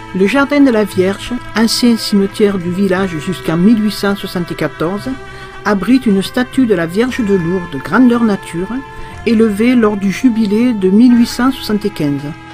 Le jardin de la Vierge, ancien cimetière du village jusqu'en 1874, abrite une statue de la Vierge de Lourdes grandeur nature, élevée lors du jubilé de 1875.